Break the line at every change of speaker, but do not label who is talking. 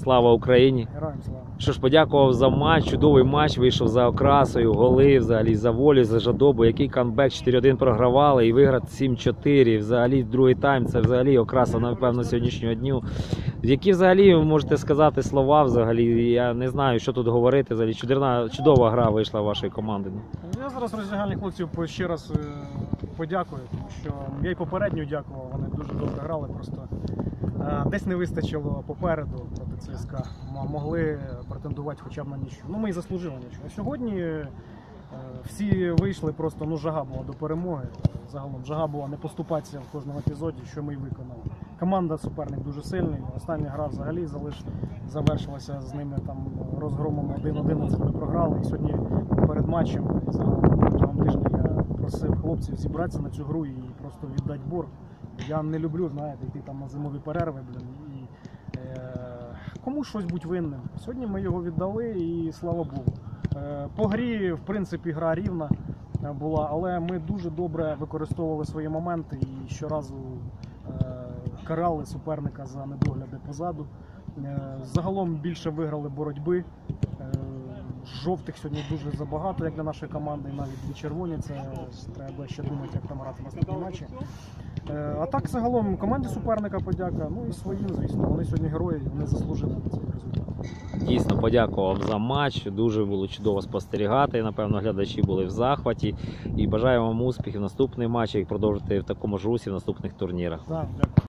Слава Україні!
Героям слава!
Що ж, подякував за матч, чудовий матч, вийшов за окрасою, голи, взагалі за волю, за жадобу, який камбек, 4-1 програвали і виграти 7-4, взагалі другий тайм, це взагалі окраса, напевно, сьогоднішнього дню. Які взагалі, ви можете сказати слова взагалі, я не знаю, що тут говорити, взагалі чудова гра вийшла вашої команди.
Я зараз роздягальні хлопців ще раз подякую, тому що я й попередньо дякував, вони дуже добре грали, просто десь не вистачило попереду проти ЦСКА, могли претендувати хоча б на нічого. Ну, ми і заслужили нічого. А сьогодні всі вийшли, просто жага була до перемоги. Загалом жага була не поступатися в кожному епізоді, що ми й виконали. Команда, суперник дуже сильний. Остання гра взагалі завершилася з ними там розгромом 1-11 ми програли. І сьогодні перед матчем, загалом тижня, я просив хлопців зібратися на цю гру і просто віддати борг. Я не люблю, знаєте, йти там на зимові перерви, і комусь щось бути винним. Сьогодні ми його віддали і слава Богу. По грі, в принципі, гра рівна була, але ми дуже добре використовували свої моменти і щоразу карали суперника за недогляди позаду. Загалом більше виграли боротьби. Жовтих сьогодні дуже забагато, як для нашої команди, навіть дві червоні, це треба ще думати, як там грати наступні матчі. А так, загалом, команді суперника подяка, ну і своїм, звісно, вони сьогодні герої, вони заслужили на цей результат.
Дійсно, подякував за матч, дуже було чудово спостерігати, напевно, глядачі були в захваті. І бажаю вам успіхів в наступних матчах і продовжити в такому ж русі в наступних турнірах.
Так, дякую.